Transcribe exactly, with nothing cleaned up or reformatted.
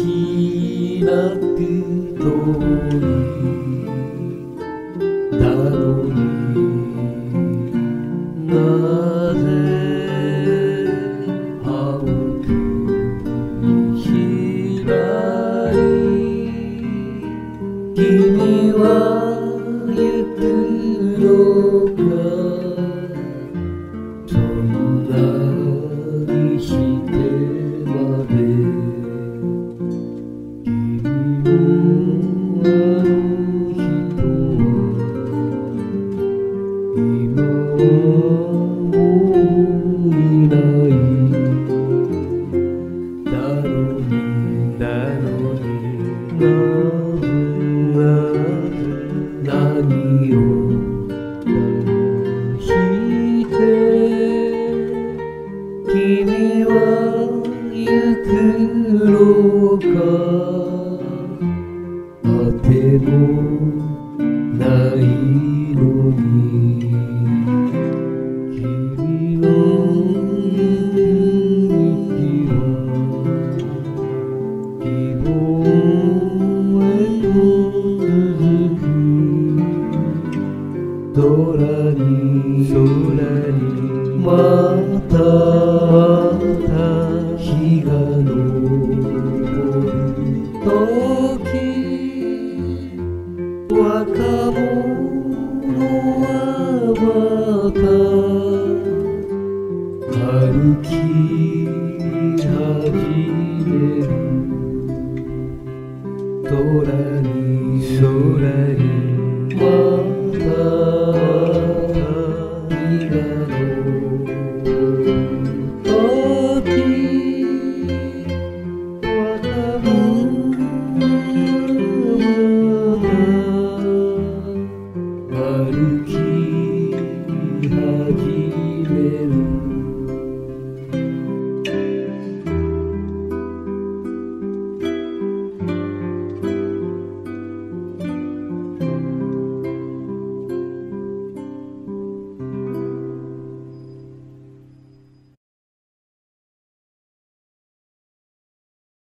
開く鳥なのになぜ青く見開い君は行くのかそんなにしてまで君のあの人は今はもういないだろうにだろうになぜなぜ何を騙して君は行くのかあてもないのに君の息は希望へと続く空に空にまた日が昇るとき若者はまた歩き始める空に空にまた日が昇るとき若者はまた歩き